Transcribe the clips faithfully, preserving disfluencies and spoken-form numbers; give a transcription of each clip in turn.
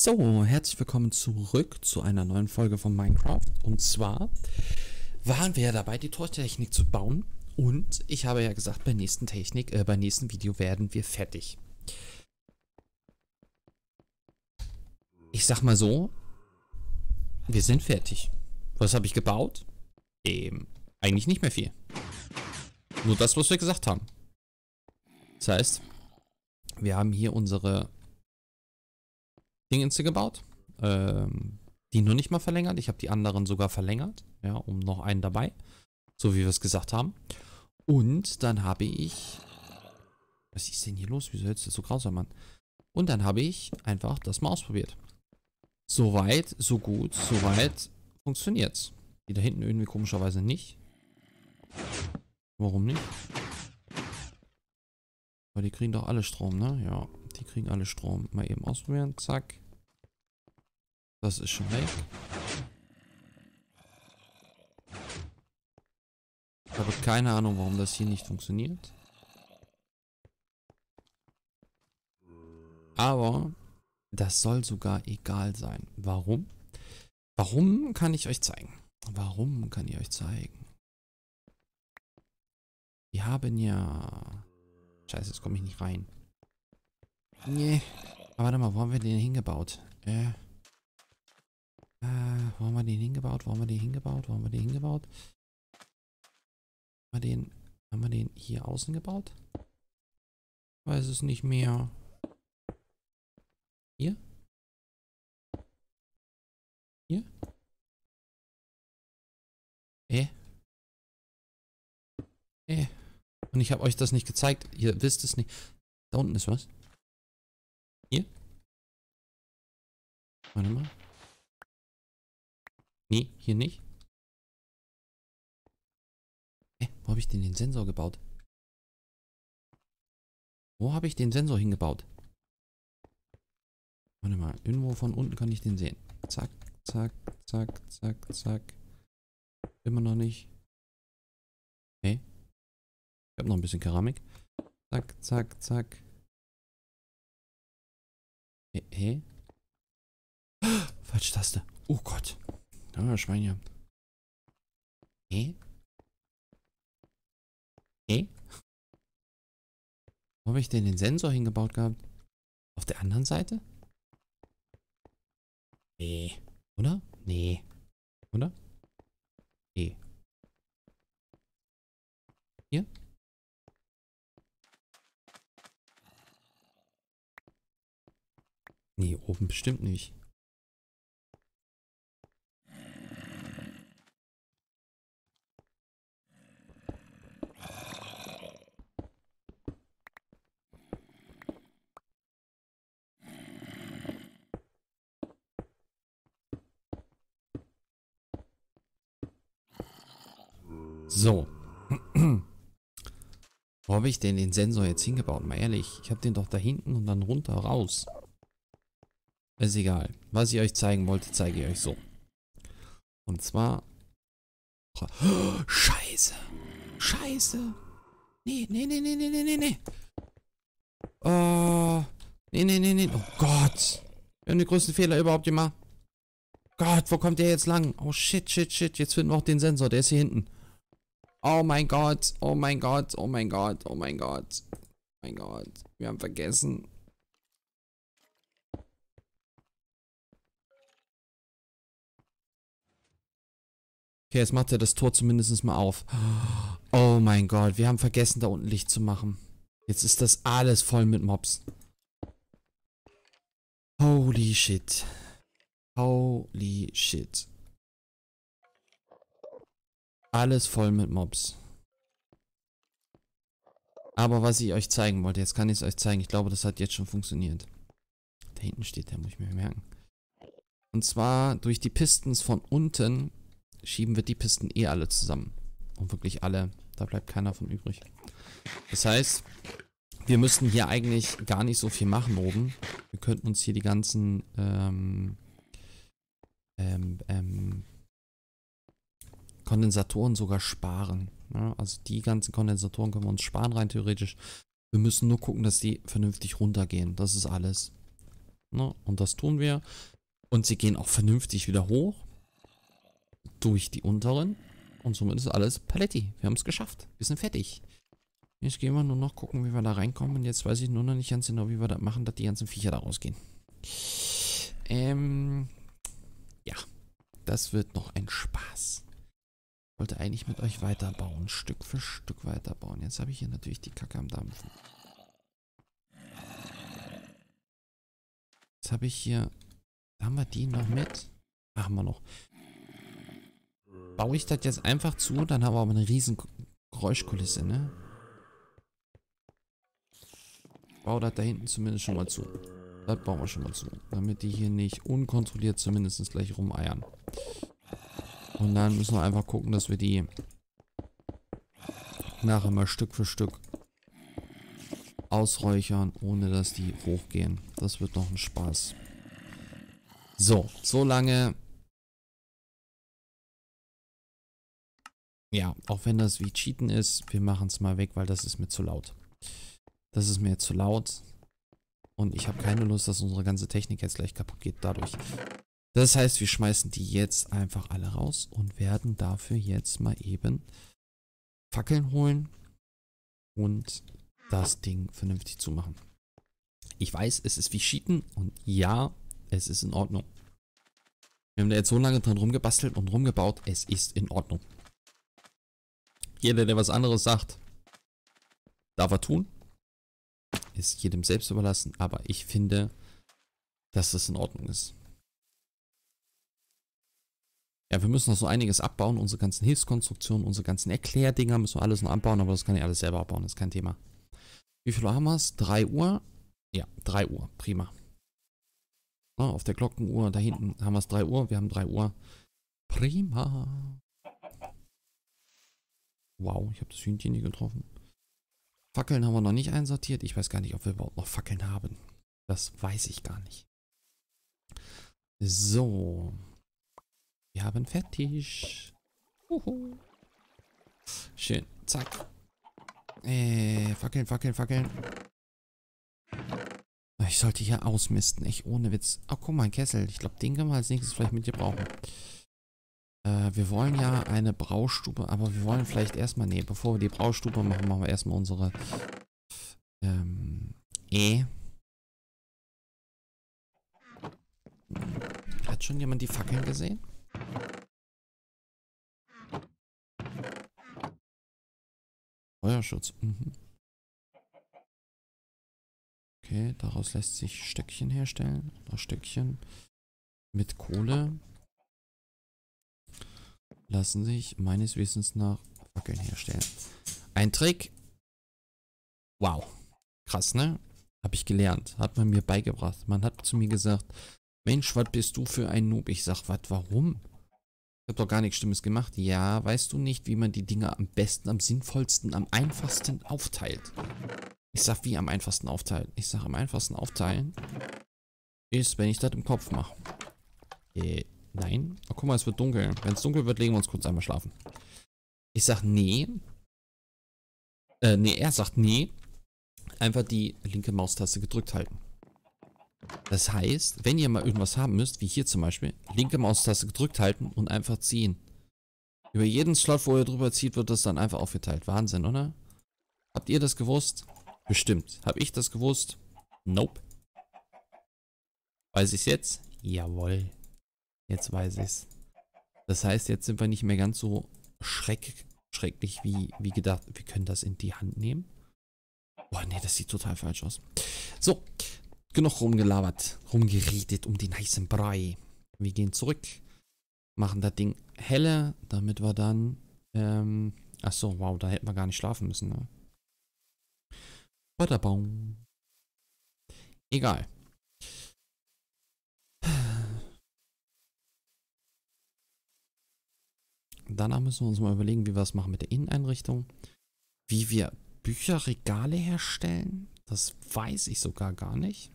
So, herzlich willkommen zurück zu einer neuen Folge von Minecraft. Und zwar waren wir ja dabei, die Tortechnik zu bauen. Und ich habe ja gesagt, bei nächsten Technik, äh, beim nächsten Video werden wir fertig. Ich sag mal so, wir sind fertig. Was habe ich gebaut? Ähm, eigentlich nicht mehr viel. Nur das, was wir gesagt haben. Das heißt, wir haben hier unsere Dingens gebaut, ähm, die nur nicht mal verlängert. Ich habe die anderen sogar verlängert, ja, um noch einen dabei, so wie wir es gesagt haben. Und dann habe ich, was ist denn hier los? Wieso hört es so grausam an? Und dann habe ich einfach das mal ausprobiert. Soweit, so gut, soweit funktioniert's. Die da hinten irgendwie komischerweise nicht. Warum nicht? Aber die kriegen doch alle Strom, ne? Ja, die kriegen alle Strom. Mal eben ausprobieren, zack. Das ist schon weg. Ich habe keine Ahnung, warum das hier nicht funktioniert. Aber das soll sogar egal sein. Warum? Warum kann ich euch zeigen? Warum kann ich euch zeigen? Wir haben ja... Scheiße, jetzt komme ich nicht rein. Nee. Aber warte mal, wo haben wir den hingebaut? Äh... Äh, wo haben wir den hingebaut? Wo haben wir den hingebaut? Wo haben wir den hingebaut? Haben wir den, haben wir den hier außen gebaut? Weiß es nicht mehr. Hier? Hier? Äh? Äh? Und ich habe euch das nicht gezeigt. Ihr wisst es nicht. Da unten ist was. Hier? Warte mal. Nee, hier nicht. Hä, wo habe ich denn den Sensor gebaut? Wo habe ich den Sensor hingebaut? Warte mal, irgendwo von unten kann ich den sehen. Zack, zack, zack, zack, zack. Immer noch nicht. Hä? Ich habe noch ein bisschen Keramik. Zack, zack, zack. Hä? Hä? Falsche Taste. Oh Gott. Ah, Schwein. Hä? Hä? Wo habe ich denn den Sensor hingebaut gehabt? Auf der anderen Seite? Nee. Oder? Nee. Oder? Nee. Hier? Nee, oben bestimmt nicht. So. Wo habe ich denn den Sensor jetzt hingebaut? Mal ehrlich, ich habe den doch da hinten und dann runter raus. Ist egal. Was ich euch zeigen wollte, zeige ich euch so. Und zwar... Oh, Scheiße. Scheiße. Nee, nee, nee, nee, nee, nee, nee, nee. Oh. Nee, nee, nee, nee. Oh Gott. Wir haben den größten Fehler überhaupt gemacht. Gott, wo kommt der jetzt lang? Oh shit, shit, shit. Jetzt finden wir auch den Sensor. Der ist hier hinten. Oh mein Gott, oh mein Gott, oh mein Gott, oh mein Gott. Oh mein Gott, wir haben vergessen. Okay, jetzt macht er das Tor zumindest mal auf. Oh mein Gott, wir haben vergessen, da unten Licht zu machen. Jetzt ist das alles voll mit Mobs. Holy shit. Holy shit. Alles voll mit Mobs. Aber was ich euch zeigen wollte, jetzt kann ich es euch zeigen. Ich glaube, das hat jetzt schon funktioniert. Da hinten steht der, muss ich mir merken. Und zwar durch die Pistons von unten schieben wir die Pisten eh alle zusammen. Und wirklich alle. Da bleibt keiner von übrig. Das heißt, wir müssten hier eigentlich gar nicht so viel machen oben. Wir könnten uns hier die ganzen ähm, ähm, ähm, Kondensatoren sogar sparen. Ja, also die ganzen Kondensatoren können wir uns sparen rein theoretisch. Wir müssen nur gucken, dass die vernünftig runtergehen. Das ist alles. Ne? Und das tun wir. Und sie gehen auch vernünftig wieder hoch. Durch die unteren. Und somit ist alles Paletti. Wir haben es geschafft. Wir sind fertig. Jetzt gehen wir nur noch gucken, wie wir da reinkommen. Und jetzt weiß ich nur noch nicht ganz genau, wie wir das machen, dass die ganzen Viecher da rausgehen. Ähm, ja. Das wird noch ein Spaß. Ich wollte eigentlich mit euch weiterbauen. Stück für Stück weiterbauen. Jetzt habe ich hier natürlich die Kacke am Dampfen. Jetzt habe ich hier... Haben wir die noch mit? Machen wir noch. Baue ich das jetzt einfach zu, dann haben wir aber eine riesen Geräuschkulisse, ne? Baue das da hinten zumindest schon mal zu. Das bauen wir schon mal zu. Damit die hier nicht unkontrolliert zumindest gleich rumeiern. Und dann müssen wir einfach gucken, dass wir die nachher mal Stück für Stück ausräuchern, ohne dass die hochgehen. Das wird noch ein Spaß. So, so lange. Ja, auch wenn das wie Cheaten ist, wir machen es mal weg, weil das ist mir zu laut. Das ist mir zu laut. Und ich habe keine Lust, dass unsere ganze Technik jetzt gleich kaputt geht dadurch. Das heißt, wir schmeißen die jetzt einfach alle raus und werden dafür jetzt mal eben Fackeln holen und das Ding vernünftig zumachen. Ich weiß, es ist wie Cheaten und ja, es ist in Ordnung. Wir haben da jetzt so lange dran rumgebastelt und rumgebaut, es ist in Ordnung. Jeder, der was anderes sagt, darf er tun. Ist jedem selbst überlassen, aber ich finde, dass das in Ordnung ist. Ja, wir müssen noch so einiges abbauen, unsere ganzen Hilfskonstruktionen, unsere ganzen Erklärdinger müssen wir alles noch abbauen, aber das kann ich alles selber abbauen, das ist kein Thema. Wie viel Uhr haben wir es? drei Uhr? Ja, drei Uhr, prima. Ja, auf der Glockenuhr, da hinten haben wir es drei Uhr, wir haben drei Uhr. Prima. Wow, ich habe das Hühnchen nie getroffen. Fackeln haben wir noch nicht einsortiert. Ich weiß gar nicht, ob wir überhaupt noch Fackeln haben. Das weiß ich gar nicht. So. Wir haben fertig. Uhu. Schön. Zack. Äh, Fackeln, Fackeln, Fackeln. Ich sollte hier ausmisten. Echt ohne Witz. Oh, guck mal, ein Kessel. Ich glaube, den können wir als nächstes vielleicht mit dir brauchen. Äh, wir wollen ja eine Braustube, aber wir wollen vielleicht erstmal, nee, bevor wir die Braustube machen, machen wir erstmal unsere ähm, E. Hat schon jemand die Fackeln gesehen? Feuerschutz. Mhm. Okay, daraus lässt sich Stöckchen herstellen. Oder Stöckchen mit Kohle lassen sich meines Wissens nach Fackeln herstellen. Ein Trick. Wow. Krass, ne? Habe ich gelernt. Hat man mir beigebracht. Man hat zu mir gesagt, Mensch, was bist du für ein Noob? Ich sag, was, warum? Ich habe doch gar nichts Schlimmes gemacht. Ja, weißt du nicht, wie man die Dinger am besten, am sinnvollsten, am einfachsten aufteilt? Ich sag, wie am einfachsten aufteilen? Ich sag, am einfachsten aufteilen ist, wenn ich das im Kopf mache. Äh, nein. Oh, guck mal, es wird dunkel. Wenn es dunkel wird, legen wir uns kurz einmal schlafen. Ich sag, nee. Äh, nee, er sagt, nee. Einfach die linke Maustaste gedrückt halten. Das heißt, wenn ihr mal irgendwas haben müsst, wie hier zum Beispiel, linke Maustaste gedrückt halten und einfach ziehen. Über jeden Slot, wo ihr drüber zieht, wird das dann einfach aufgeteilt. Wahnsinn, oder? Habt ihr das gewusst? Bestimmt. Hab ich das gewusst? Nope. Weiß ich's jetzt? Jawohl. Jetzt weiß ich's. Das heißt, jetzt sind wir nicht mehr ganz so schreck, schrecklich wie, wie gedacht. Wir können das in die Hand nehmen. Boah, nee, das sieht total falsch aus. So, genug rumgelabert, rumgeredet um den heißen Brei. Wir gehen zurück, machen das Ding heller, damit wir dann, ähm, ach so, wow, da hätten wir gar nicht schlafen müssen, ne? Badabaum. Egal. Danach müssen wir uns mal überlegen, wie wir es machen mit der Inneneinrichtung. Wie wir Bücherregale herstellen. Das weiß ich sogar gar nicht.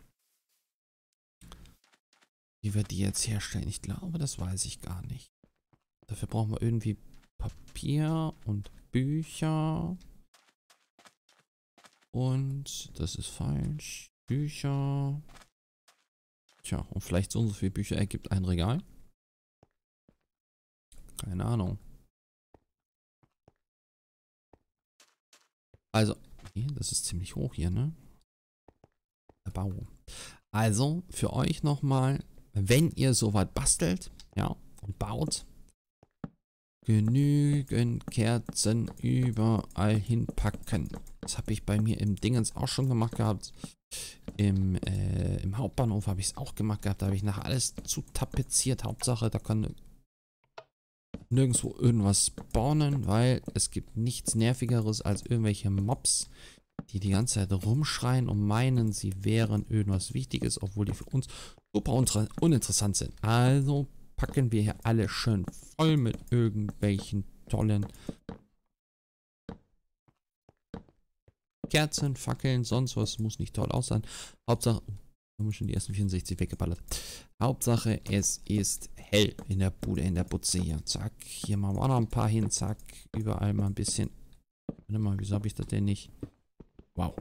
Wie wir die jetzt herstellen. Ich glaube, das weiß ich gar nicht. Dafür brauchen wir irgendwie Papier und Bücher. Und das ist falsch. Bücher. Tja, und vielleicht so und so viele Bücher ergibt ein Regal. Keine Ahnung. Also, okay, das ist ziemlich hoch hier, ne? Der Bau. Also, für euch nochmal, wenn ihr soweit bastelt, ja, und baut, genügend Kerzen überall hinpacken. Das habe ich bei mir im Dingens auch schon gemacht gehabt. Im, äh, im Hauptbahnhof habe ich es auch gemacht gehabt. Da habe ich nachher alles zu tapeziert. Hauptsache, da kann nirgendwo irgendwas spawnen, weil es gibt nichts Nervigeres als irgendwelche Mobs, die die ganze Zeit rumschreien und meinen, sie wären irgendwas Wichtiges, obwohl die für uns super uninteressant sind. Also packen wir hier alle schön voll mit irgendwelchen tollen Kerzen, Fackeln, sonst was. Muss nicht toll aussehen. Hauptsache, haben wir schon die ersten vierundsechzig weggeballert. Hauptsache, es ist hell in der Bude, in der Butze hier. Zack, hier machen wir auch noch ein paar hin. Zack, überall mal ein bisschen. Warte mal, wieso habe ich das denn nicht? Wow.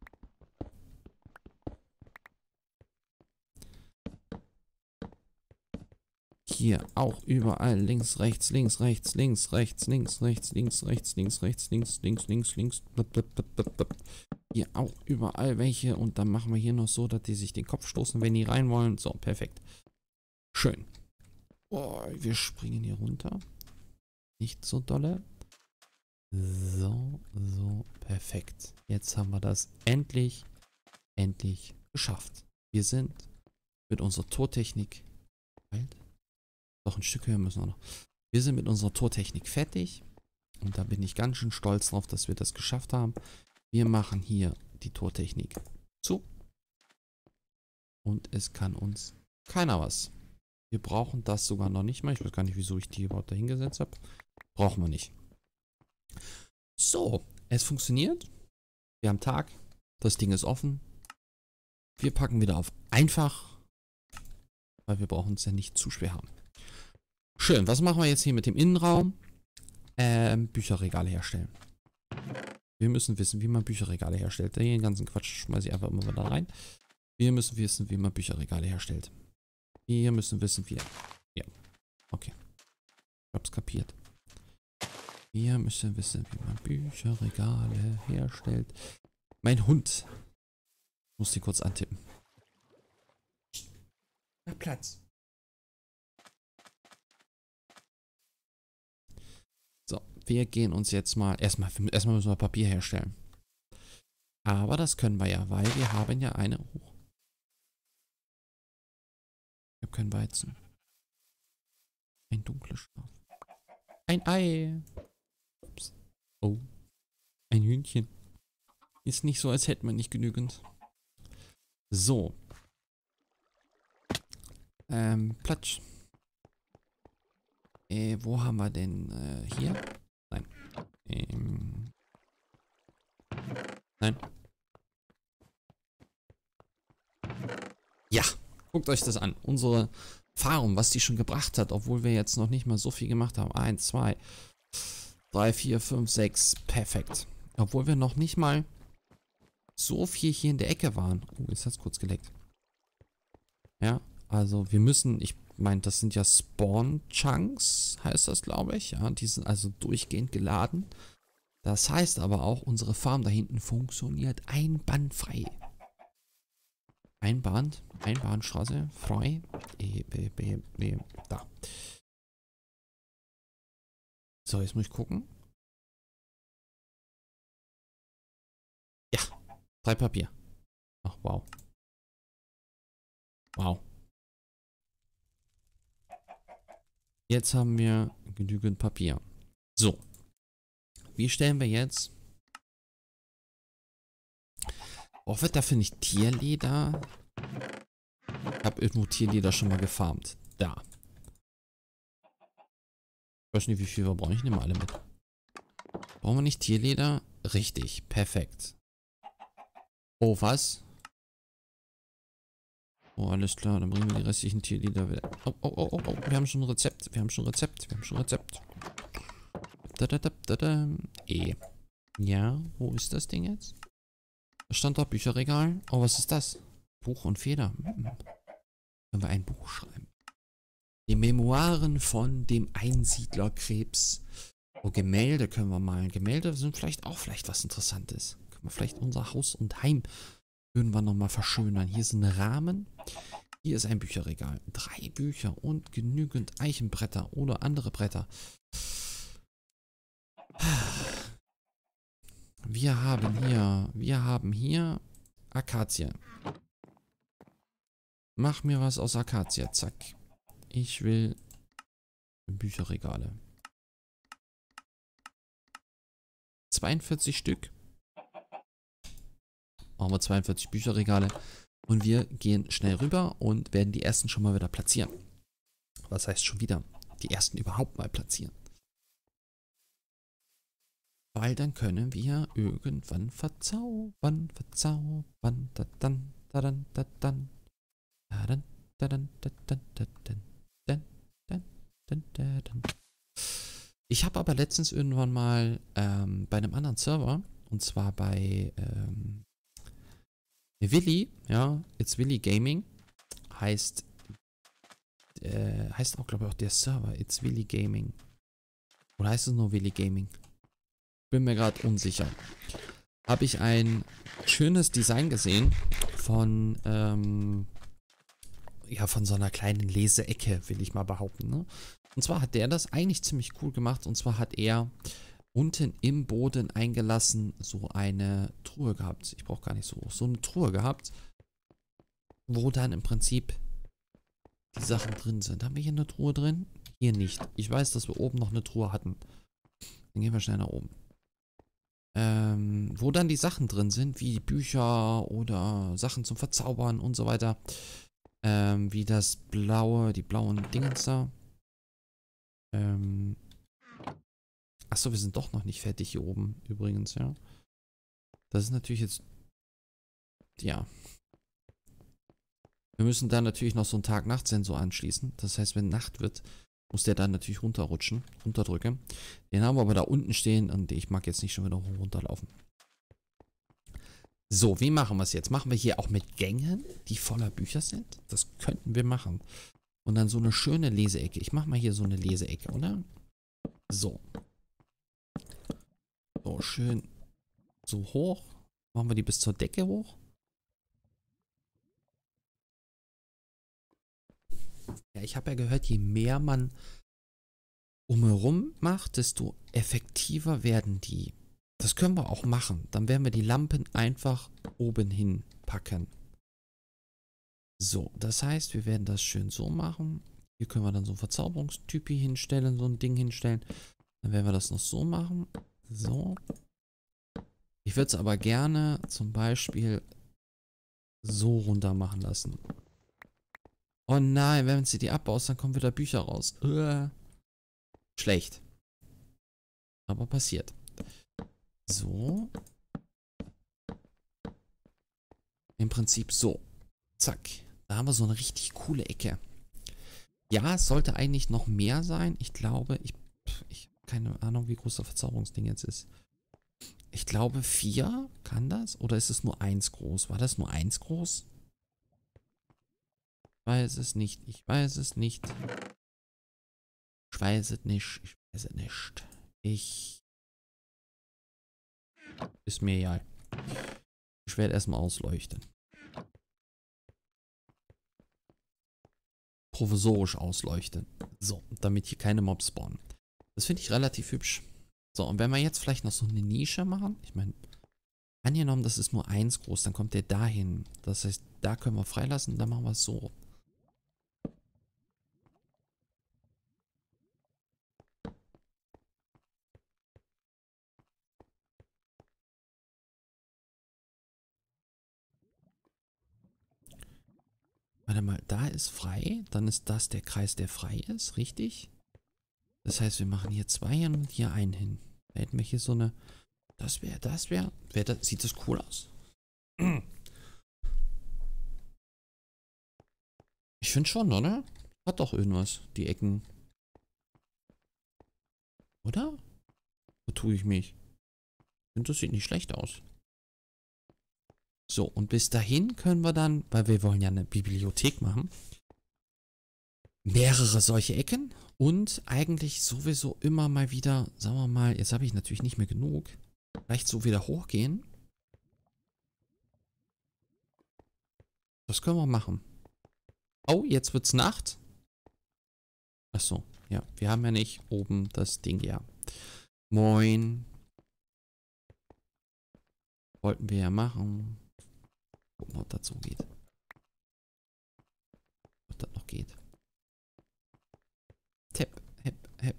Hier auch überall links, rechts, links, rechts, links, rechts, links, rechts, links, rechts, links, rechts, links, links, links, links. Hier auch überall welche und dann machen wir hier noch so, dass die sich den Kopf stoßen, wenn die rein wollen. So, perfekt. Schön. Oh, wir springen hier runter. Nicht so dolle. So, so, perfekt. Jetzt haben wir das endlich, endlich geschafft. Wir sind mit unserer Tortechnik. Halt. Doch ein Stück höher müssen wir noch. Wir sind mit unserer Tortechnik fertig. Und da bin ich ganz schön stolz drauf, dass wir das geschafft haben. Wir machen hier die Tortechnik zu. Und es kann uns keiner was. Wir brauchen das sogar noch nicht mal. Ich weiß gar nicht, wieso ich die überhaupt da hingesetzt habe. Brauchen wir nicht. So, es funktioniert. Wir haben Tag. Das Ding ist offen. Wir packen wieder auf einfach. Weil wir brauchen es ja nicht zu schwer haben. Schön, was machen wir jetzt hier mit dem Innenraum? Ähm, Bücherregale herstellen. Wir müssen wissen, wie man Bücherregale herstellt. Den ganzen Quatsch schmeiße ich einfach immer wieder rein. Wir müssen wissen, wie man Bücherregale herstellt. Wir müssen wissen, wie... Ja, okay. Ich hab's kapiert. Wir müssen wissen, wie man Bücherregale herstellt. Mein Hund. Ich muss die kurz antippen. Na, Platz. So, wir gehen uns jetzt mal... Erstmal, erstmal müssen wir Papier herstellen. Aber das können wir ja, weil wir haben ja eine... Oh. Ich habe kein Weizen. Ein dunkles Schaf. Ein Ei. Ups. Oh. Ein Hühnchen. Ist nicht so, als hätten wir nicht genügend. So. Ähm, Platsch. Äh, wo haben wir denn? Äh, hier? Nein. Ähm. Nein. Ja. Guckt euch das an. Unsere Farm, was die schon gebracht hat, obwohl wir jetzt noch nicht mal so viel gemacht haben. Eins, zwei, drei, vier, fünf, sechs. Perfekt. Obwohl wir noch nicht mal so viel hier in der Ecke waren. Oh, jetzt hat es kurz geleckt. Ja, also wir müssen, ich meine, das sind ja Spawn-Chunks, heißt das, glaube ich. Ja, die sind also durchgehend geladen. Das heißt aber auch, unsere Farm da hinten funktioniert einbahnfrei. Einbahn, Einbahnstraße, frei. E, B, B, B, da. So, jetzt muss ich gucken. Ja, drei Papier. Ach, wow. Wow. Jetzt haben wir genügend Papier. So. Wie stellen wir jetzt... Oh, wird dafür nicht Tierleder? Ich habe irgendwo Tierleder schon mal gefarmt. Da. Ich weiß nicht, wie viel wir brauchen. Ich nehme alle mit. Brauchen wir nicht Tierleder? Richtig. Perfekt. Oh, was? Oh, alles klar. Dann bringen wir die restlichen Tierleder wieder. Oh, oh, oh, oh, oh. Wir haben schon ein Rezept. Wir haben schon ein Rezept. Wir haben schon ein Rezept. Da, da, da, da, da. E. Ja, wo ist das Ding jetzt? Da stand da Bücherregal. Oh, was ist das? Buch und Feder. Hm. Können wir ein Buch schreiben. Die Memoiren von dem Einsiedlerkrebs. Oh, Gemälde können wir malen. Gemälde sind vielleicht auch vielleicht was Interessantes. Können wir vielleicht unser Haus und Heim irgendwann nochmal verschönern. Hier ist ein Rahmen. Hier ist ein Bücherregal. Drei Bücher und genügend Eichenbretter oder andere Bretter. Wir haben hier, wir haben hier Akazie. Mach mir was aus Akazie. Zack. Ich will Bücherregale. zweiundvierzig Stück. Machen wir zweiundvierzig Bücherregale. Und wir gehen schnell rüber und werden die ersten schon mal wieder platzieren. Was heißt schon wieder? Die ersten überhaupt mal platzieren. Weil dann können wir irgendwann verzaubern, verzaubern, da dann, da dann, da dann, da dann, da dann, da dann, da dann, dann, dann, dann, da dann. Ich habe aber letztens irgendwann mal ähm, bei einem anderen Server, und zwar bei ähm, Willi, ja, It's Willi Gaming, heißt, äh, heißt auch, glaube ich, auch der Server, It's Willi Gaming. Oder heißt es nur Willi Gaming? Bin mir gerade unsicher. Habe ich ein schönes Design gesehen von, ähm, ja, von so einer kleinen Leseecke, will ich mal behaupten, ne? Und zwar hat der das eigentlich ziemlich cool gemacht. Und zwar hat er unten im Boden eingelassen so eine Truhe gehabt. Ich brauche gar nicht so groß. So eine Truhe gehabt, wo dann im Prinzip die Sachen drin sind. Haben wir hier eine Truhe drin? Hier nicht. Ich weiß, dass wir oben noch eine Truhe hatten. Dann gehen wir schnell nach oben. Ähm, wo dann die Sachen drin sind, wie Bücher oder Sachen zum Verzaubern und so weiter. Ähm, wie das blaue, die blauen Dingens da. Ähm. Achso, wir sind doch noch nicht fertig hier oben, übrigens, ja. Das ist natürlich jetzt... Ja. Wir müssen dann natürlich noch so einen Tag-Nacht-Sensor anschließen. Das heißt, wenn Nacht wird, muss der dann natürlich runterrutschen, runterdrücken. Den haben wir aber da unten stehen und ich mag jetzt nicht schon wieder hoch runterlaufen. So, wie machen wir es jetzt? Machen wir hier auch mit Gängen, die voller Bücher sind? Das könnten wir machen. Und dann so eine schöne Leseecke. Ich mache mal hier so eine Leseecke, oder? So. So, schön so hoch. Machen wir die bis zur Decke hoch. Ja, ich habe ja gehört, je mehr man umherum macht, desto effektiver werden die. Das können wir auch machen. Dann werden wir die Lampen einfach oben hin packen. So, das heißt, wir werden das schön so machen. Hier können wir dann so ein Verzauberungstypi hinstellen, so ein Ding hinstellen. Dann werden wir das noch so machen. So. Ich würde es aber gerne zum Beispiel so runter machen lassen. Oh nein, wenn sie die abbaust, dann kommen wieder Bücher raus. Uah. Schlecht. Aber passiert. So. Im Prinzip so. Zack. Da haben wir so eine richtig coole Ecke. Ja, es sollte eigentlich noch mehr sein. Ich glaube, ich, ich habe keine Ahnung, wie groß das Verzauberungsding jetzt ist. Ich glaube, vier kann das? Oder ist es nur eins groß? War das nur eins groß? Ich weiß es nicht. Ich weiß es nicht. Ich weiß es nicht. Ich weiß es nicht. Ich... Ist mir egal. Ich werde erstmal ausleuchten. Provisorisch ausleuchten. So, damit hier keine Mobs spawnen. Das finde ich relativ hübsch. So, und wenn wir jetzt vielleicht noch so eine Nische machen, ich meine, angenommen, das ist nur eins groß, dann kommt der dahin. Das heißt, da können wir freilassen, dann machen wir es so. Warte mal, da ist frei, dann ist das der Kreis, der frei ist, richtig? Das heißt, wir machen hier zwei hin und hier einen hin. Da hätten wir hier so eine... Das wäre, das wäre... Wär das, sieht das cool aus? Ich finde schon, oder? Hat doch irgendwas, die Ecken. Oder? Wo tue ich mich? Ich finde, das sieht nicht schlecht aus. So, und bis dahin können wir dann, weil wir wollen ja eine Bibliothek machen, mehrere solche Ecken und eigentlich sowieso immer mal wieder, sagen wir mal, jetzt habe ich natürlich nicht mehr genug, vielleicht so wieder hochgehen. Das können wir machen. Oh, jetzt wird's Nacht. Achso, ja, wir haben ja nicht oben das Ding, ja. Moin. Wollten wir ja machen. Gucken, ob das so geht. Ob das noch geht. Tap, hep, hep.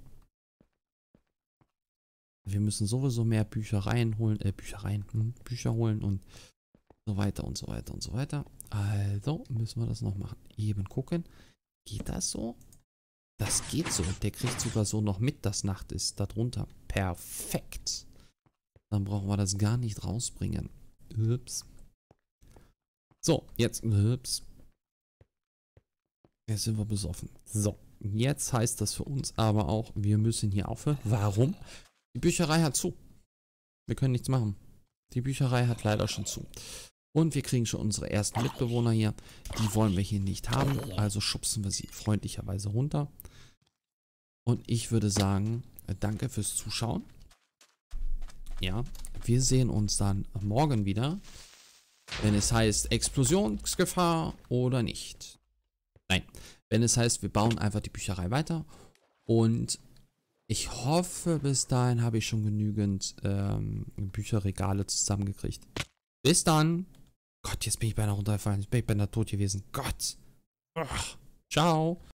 Wir müssen sowieso mehr Büchereien holen, äh, Büchereien, hm, Bücher holen und so weiter und so weiter und so weiter. Also müssen wir das noch machen. Eben gucken. Geht das so? Das geht so. Der kriegt sogar so noch mit, dass Nacht ist. Darunter. Perfekt. Dann brauchen wir das gar nicht rausbringen. Ups. So, jetzt. Ups. Jetzt sind wir besoffen. So. Jetzt heißt das für uns aber auch, wir müssen hier aufhören. Warum? Die Bücherei hat zu. Wir können nichts machen. Die Bücherei hat leider schon zu. Und wir kriegen schon unsere ersten Mitbewohner hier. Die wollen wir hier nicht haben. Also schubsen wir sie freundlicherweise runter. Und ich würde sagen, danke fürs Zuschauen. Ja, wir sehen uns dann morgen wieder. Wenn es heißt Explosionsgefahr oder nicht. Nein, wenn es heißt, wir bauen einfach die Bücherei weiter. Und ich hoffe, bis dahin habe ich schon genügend ähm, Bücherregale zusammengekriegt. Bis dann. Gott, jetzt bin ich beinahe runtergefallen. Jetzt bin ich beinahe tot gewesen. Gott. Ugh. Ciao.